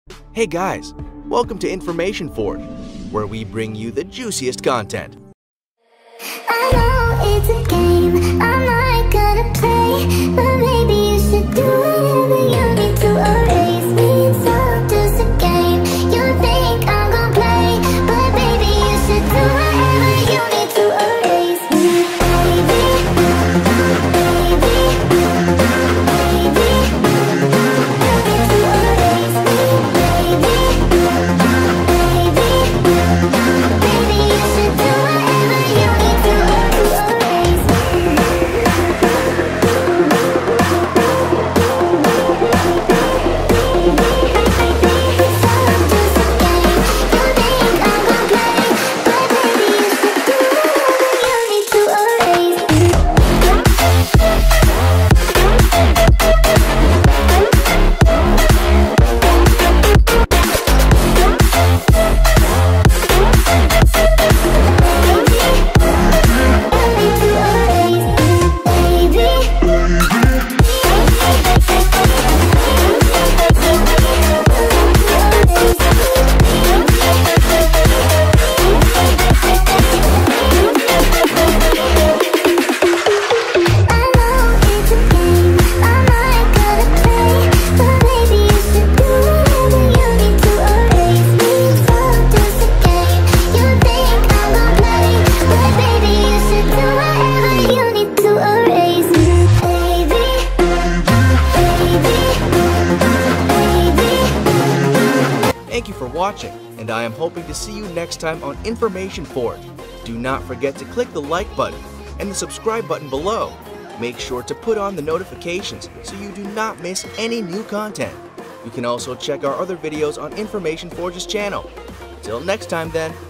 Hey guys, welcome to Information Forge, where we bring you the juiciest content. I know it's a game, I'm not gonna play, but maybe you should do whatever you need to erase me. It's all just a game, you think I'm gonna play, but maybe you should do whatever you need to erase me. Thank you for watching, and I am hoping to see you next time on Information Forge. Do not forget to click the like button and the subscribe button below. Make sure to put on the notifications so you do not miss any new content. You can also check our other videos on Information Forge's channel. Till next time then.